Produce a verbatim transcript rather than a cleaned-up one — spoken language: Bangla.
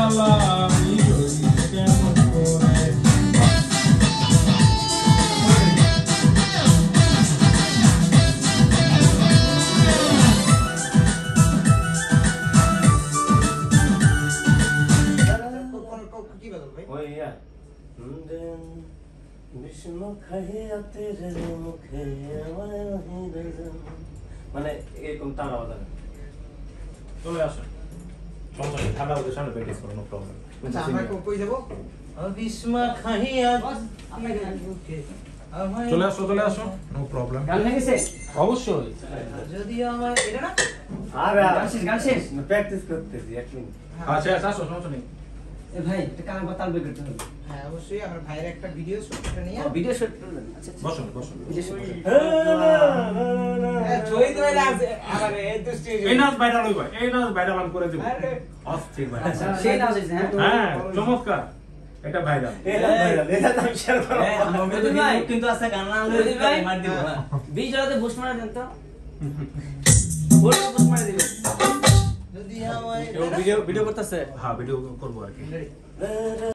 জ্বালা আমি রই কেমন করে মানে এরকম তার আওয়াজ আছে চলে আসো সমস্যা নেই ঠান্ডা হতে সামনে প্র্যাকটিস করো নো প্রবলেম আচ্ছা আমরা কই যাব বিস্মা খাইয়া চলে আসো চলে আসো নো প্রবলেম গান লেগেছে অবশ্যই যদি আমার এটা না আরে গান শেষ গান শেষ প্র্যাকটিস করতেছি এক মিনিট আচ্ছা আসো সমস্যা নেই এ ভাই এটা কানে বাতাল বের করতে হবে হ্যাঁ অবশ্যই আমার ভাইয়ের একটা ভিডিও শুটটা নিয়ে ও ভিডিও শুট করবেন আচ্ছা আচ্ছা বসো বসো ভিডিও শুট জয় জয় লাগছে আরে এই দুষ্টি এই নাচ ভাইরাল হইবা এই নাচ ভাইরাল আমি করে দেব অস্থির ভাই আচ্ছা সেই নাচ হইছে হ্যাঁ হ্যাঁ চমৎকার এটা ভাইরাল এটা ভাইরাল এটা তো আমি শেয়ার করব এই আমাদের ভাই কিন্তু আছে গান না হলে ভাই মার দিব বিশ জলাতে বুশ মারা দেন তো বড় বুশ মারা দিবেন যদি আমার ভিডিও ভিডিও করতেছে হ্যাঁ ভিডিও করবো আর কি